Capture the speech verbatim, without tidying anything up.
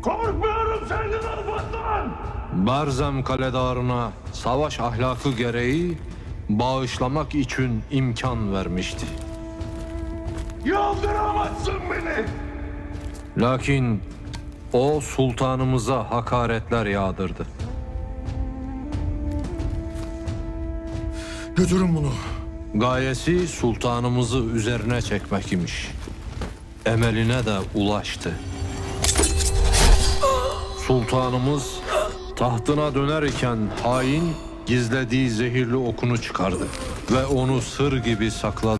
Korkmuyorum senden Alparslan! Barzem kaledarına savaş ahlakı gereği bağışlamak için imkan vermişti. Yaldıramazsın beni! Lakin o sultanımıza hakaretler yağdırdı. Götürün bunu. Gayesi sultanımızı üzerine çekmek imiş. Emeline de ulaştı. Sultanımız tahtına döner iken hain gizlediği zehirli okunu çıkardı ve onu sır gibi sakladı.